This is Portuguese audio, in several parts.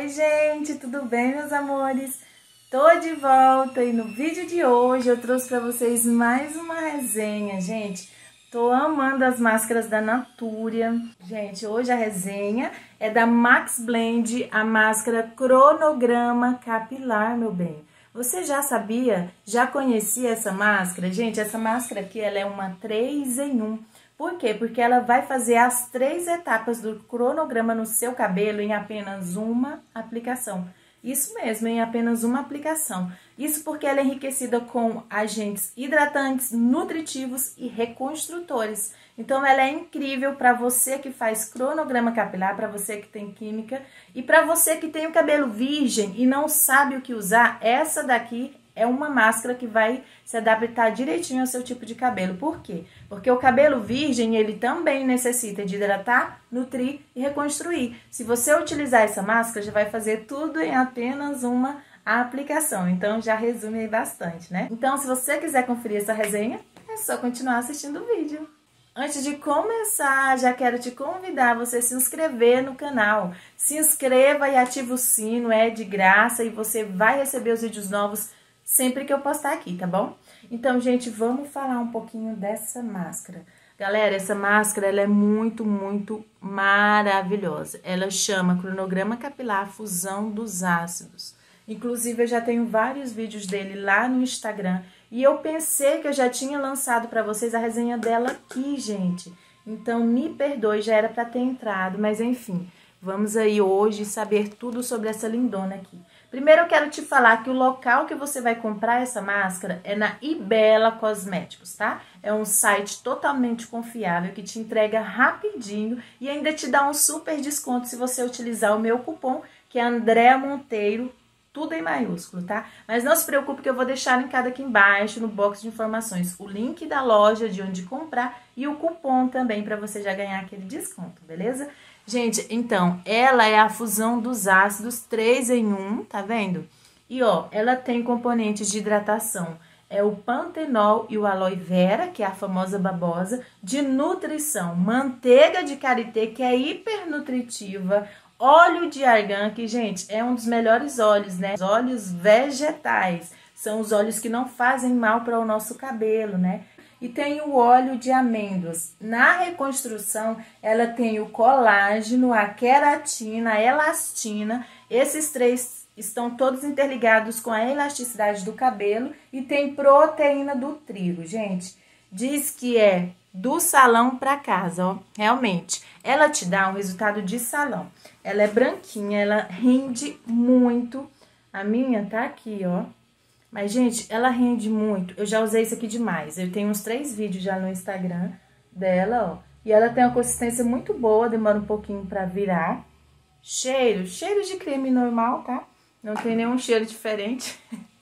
Oi gente, tudo bem meus amores? Tô de volta e no vídeo de hoje eu trouxe pra vocês mais uma resenha, gente. Tô amando as máscaras da Natúria. Gente, hoje a resenha é da Max Blend, a máscara Cronograma Capilar, meu bem. Você já sabia? Já conhecia essa máscara? Gente, essa máscara aqui, ela é uma 3 em 1. Por quê? Porque ela vai fazer as 3 etapas do cronograma no seu cabelo em apenas uma aplicação. Isso mesmo, em apenas uma aplicação. Isso porque ela é enriquecida com agentes hidratantes, nutritivos e reconstrutores. Então, ela é incrível para você que faz cronograma capilar, para você que tem química e para você que tem o cabelo virgem e não sabe o que usar. Essa daqui é uma máscara que vai se adaptar direitinho ao seu tipo de cabelo. Por quê? Porque o cabelo virgem, ele também necessita de hidratar, nutrir e reconstruir. Se você utilizar essa máscara, já vai fazer tudo em apenas uma aplicação. Então, já resume aí bastante, né? Então, se você quiser conferir essa resenha, é só continuar assistindo o vídeo. Antes de começar, já quero te convidar a você se inscrever no canal. Se inscreva e ative o sino, é de graça e você vai receber os vídeos novos sempre que eu postar aqui, tá bom? Então, gente, vamos falar um pouquinho dessa máscara. Galera, essa máscara, ela é muito, muito maravilhosa. Ela chama Cronograma Capilar Fusão dos Ácidos. Inclusive, eu já tenho vários vídeos dele lá no Instagram. E eu pensei que eu já tinha lançado pra vocês a resenha dela aqui, gente. Então, me perdoe, já era pra ter entrado, mas enfim. Vamos aí hoje saber tudo sobre essa lindona aqui. Primeiro eu quero te falar que o local que você vai comprar essa máscara é na Ibela Cosméticos, tá? É um site totalmente confiável que te entrega rapidinho e ainda te dá um super desconto se você utilizar o meu cupom, que é Andréa Monteiro, tudo em maiúsculo, tá? Mas não se preocupe que eu vou deixar linkado aqui embaixo no box de informações o link da loja de onde comprar e o cupom também para você já ganhar aquele desconto, beleza? Gente, então, ela é a fusão dos ácidos 3 em 1, tá vendo? E, ó, ela tem componentes de hidratação, é o pantenol e o aloe vera, que é a famosa babosa, de nutrição, manteiga de karité, que é hipernutritiva, óleo de argan, que, gente, é um dos melhores óleos, né? Os óleos vegetais, são os óleos que não fazem mal para o nosso cabelo, né? E tem o óleo de amêndoas. Na reconstrução, ela tem o colágeno, a queratina, a elastina. Esses três estão todos interligados com a elasticidade do cabelo e tem proteína do trigo, gente. Diz que é do salão para casa, ó. Realmente, ela te dá um resultado de salão. Ela é branquinha, ela rende muito. A minha tá aqui, ó. Mas, gente, ela rende muito. Eu já usei isso aqui demais. Eu tenho uns 3 vídeos já no Instagram dela, ó. E ela tem uma consistência muito boa, demora um pouquinho pra virar. Cheiro de creme normal, tá? Não tem nenhum cheiro diferente.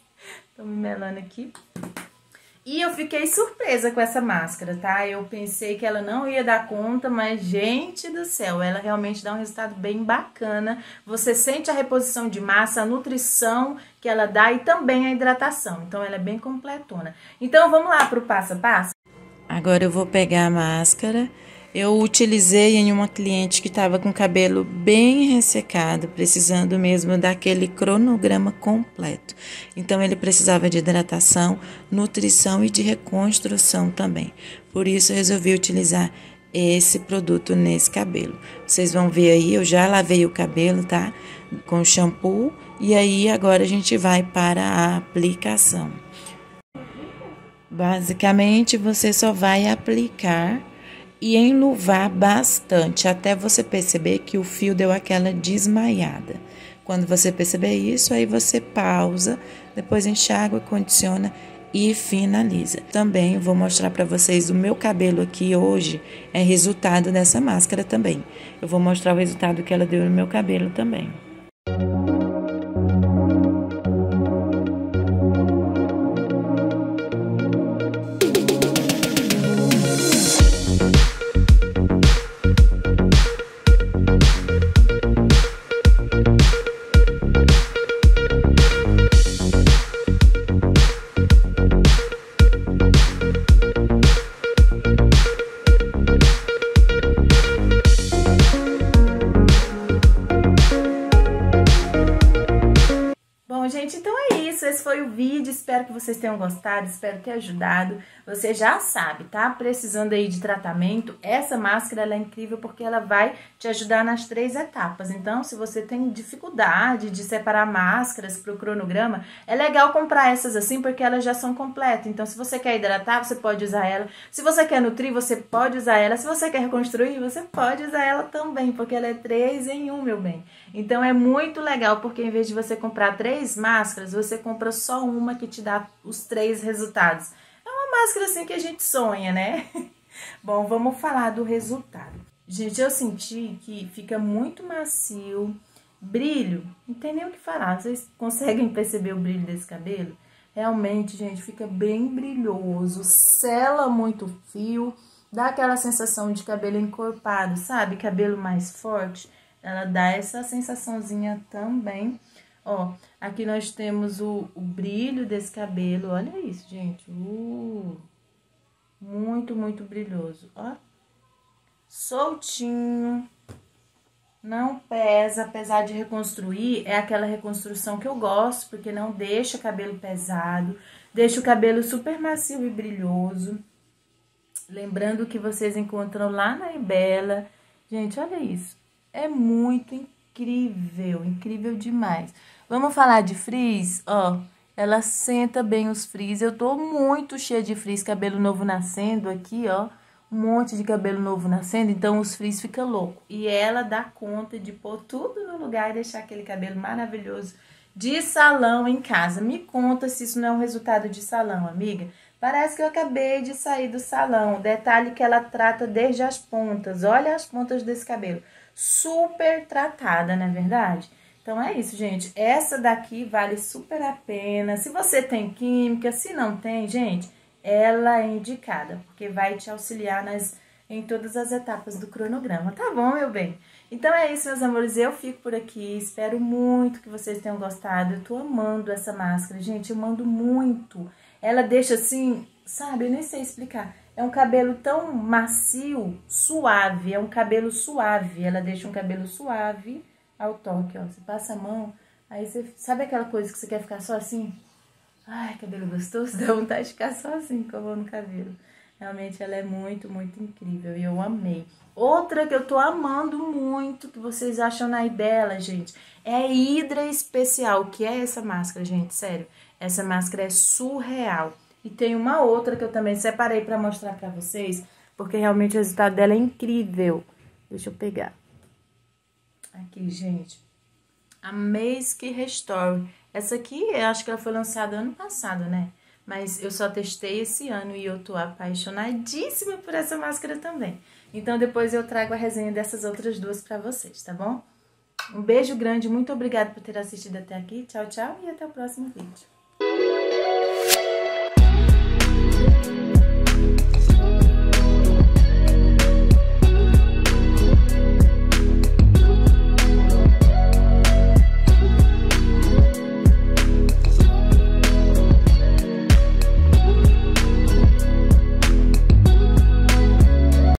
Tô me melando aqui. E eu fiquei surpresa com essa máscara, tá? Eu pensei que ela não ia dar conta, mas, gente do céu, ela realmente dá um resultado bem bacana. Você sente a reposição de massa, a nutrição que ela dá e também a hidratação. Então, ela é bem completona. Então, vamos lá pro passo a passo? Agora eu vou pegar a máscara. Eu utilizei em uma cliente que estava com o cabelo bem ressecado, precisando mesmo daquele cronograma completo. Então, ele precisava de hidratação, nutrição e de reconstrução também. Por isso, eu resolvi utilizar esse produto nesse cabelo. Vocês vão ver aí, eu já lavei o cabelo, tá? Com shampoo. E aí, agora a gente vai para a aplicação. Basicamente, você só vai aplicar e enluvar bastante, até você perceber que o fio deu aquela desmaiada. Quando você perceber isso, aí você pausa, depois enxágua, condiciona e finaliza. Também vou mostrar para vocês o meu cabelo aqui hoje, é resultado dessa máscara também. Eu vou mostrar o resultado que ela deu no meu cabelo também. Bom, gente, então é isso, esse foi o vídeo, espero que vocês tenham gostado, espero ter ajudado. Você já sabe, tá? Precisando aí de tratamento, essa máscara ela é incrível porque ela vai te ajudar nas 3 etapas. Então, se você tem dificuldade de separar máscaras para o cronograma, é legal comprar essas assim porque elas já são completas. Então, se você quer hidratar, você pode usar ela. Se você quer nutrir, você pode usar ela. Se você quer reconstruir, você pode usar ela também, porque ela é 3 em 1, meu bem. Então, é muito legal porque em vez de você comprar 3 máscaras, você compra só uma que te dá os 3 resultados. É uma máscara assim que a gente sonha, né? Bom, vamos falar do resultado. Gente, eu senti que fica muito macio, brilho, não tem nem o que falar. Vocês conseguem perceber o brilho desse cabelo? Realmente, gente, fica bem brilhoso, sela muito fio, dá aquela sensação de cabelo encorpado, sabe? Cabelo mais forte, ela dá essa sensaçãozinha também. Ó, aqui nós temos o brilho desse cabelo, olha isso, gente. Muito, muito brilhoso, ó. Soltinho, não pesa, apesar de reconstruir, é aquela reconstrução que eu gosto, porque não deixa o cabelo pesado, deixa o cabelo super macio e brilhoso. Lembrando que vocês encontram lá na Ibela. Gente, olha isso, é muito incrível, incrível demais. Vamos falar de frizz, ó, ela senta bem os frizz, eu tô muito cheia de frizz, cabelo novo nascendo aqui, ó, um monte de cabelo novo nascendo, então os frizz ficam loucos. E ela dá conta de pôr tudo no lugar e deixar aquele cabelo maravilhoso de salão em casa. Me conta se isso não é um resultado de salão, amiga. Parece que eu acabei de sair do salão. Detalhe que ela trata desde as pontas, olha as pontas desse cabelo. Super tratada, não é verdade? Então, é isso, gente. Essa daqui vale super a pena. Se você tem química, se não tem, gente, ela é indicada, porque vai te auxiliar em todas as etapas do cronograma, tá bom, meu bem? Então, é isso, meus amores. Eu fico por aqui. Espero muito que vocês tenham gostado. Eu tô amando essa máscara, gente. Eu amando muito. Ela deixa assim, sabe? Eu nem sei explicar. É um cabelo tão macio, suave. É um cabelo suave. Ela deixa um cabelo suave ao toque, ó. Você passa a mão, aí você... Sabe aquela coisa que você quer ficar só assim? Ai, cabelo gostoso, dá vontade de ficar só assim, com a mão no cabelo. Realmente ela é muito, muito incrível e eu amei. Outra que eu tô amando muito, que vocês acham na Ibela, gente, é Hidra Especial. Que é essa máscara, gente? Sério, essa máscara é surreal. E tem uma outra que eu também separei pra mostrar pra vocês, porque realmente o resultado dela é incrível. Deixa eu pegar. Aqui, gente, a Make Restore. Essa aqui, eu acho que ela foi lançada ano passado, né? Mas eu só testei esse ano e eu tô apaixonadíssima por essa máscara também. Então, depois eu trago a resenha dessas outras duas pra vocês, tá bom? Um beijo grande, muito obrigada por ter assistido até aqui. Tchau, tchau e até o próximo vídeo.